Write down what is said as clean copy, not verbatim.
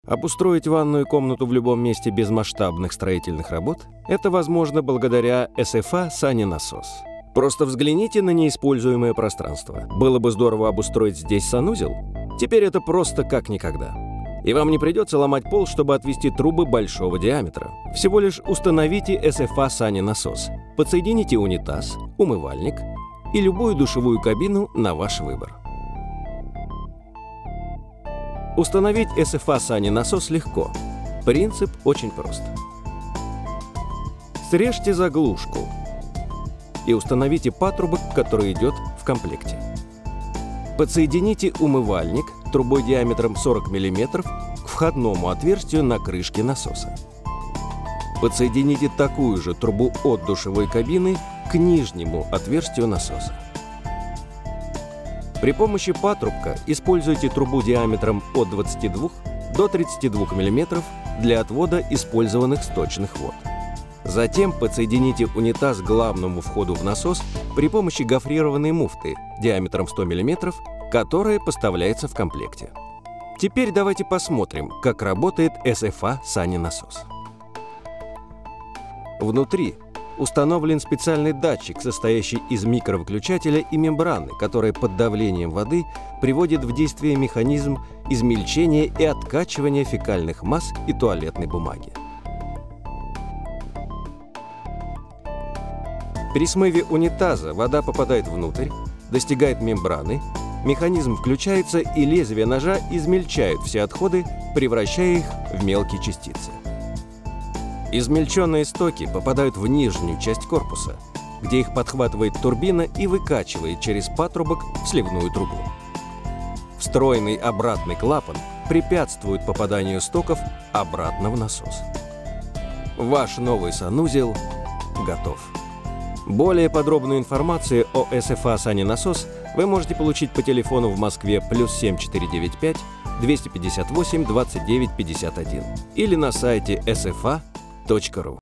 Обустроить ванную комнату в любом месте без масштабных строительных работ – это возможно благодаря СФА санинасос. Просто взгляните на неиспользуемое пространство. Было бы здорово обустроить здесь санузел. Теперь это просто как никогда. И вам не придется ломать пол, чтобы отвести трубы большого диаметра. Всего лишь установите СФА санинасос, подсоедините унитаз, умывальник и любую душевую кабину на ваш выбор. Установить СФА санинасос легко. Принцип очень прост. Срежьте заглушку и установите патрубок, который идет в комплекте. Подсоедините умывальник трубой диаметром 40 мм к входному отверстию на крышке насоса. Подсоедините такую же трубу от душевой кабины к нижнему отверстию насоса. При помощи патрубка используйте трубу диаметром от 22 до 32 мм для отвода использованных сточных вод. Затем подсоедините унитаз к главному входу в насос при помощи гофрированной муфты диаметром 100 мм, которая поставляется в комплекте. Теперь давайте посмотрим, как работает СФА санинасос. Внутри установлен специальный датчик, состоящий из микровыключателя и мембраны, которая под давлением воды приводит в действие механизм измельчения и откачивания фекальных масс и туалетной бумаги. При смыве унитаза вода попадает внутрь, достигает мембраны, механизм включается и лезвие ножа измельчают все отходы, превращая их в мелкие частицы. Измельченные стоки попадают в нижнюю часть корпуса, где их подхватывает турбина и выкачивает через патрубок в сливную трубу. Встроенный обратный клапан препятствует попаданию стоков обратно в насос. Ваш новый санузел готов. Более подробную информацию о СФА санинасос вы можете получить по телефону в Москве +7 495 258 29 51 или на сайте sfa.ru.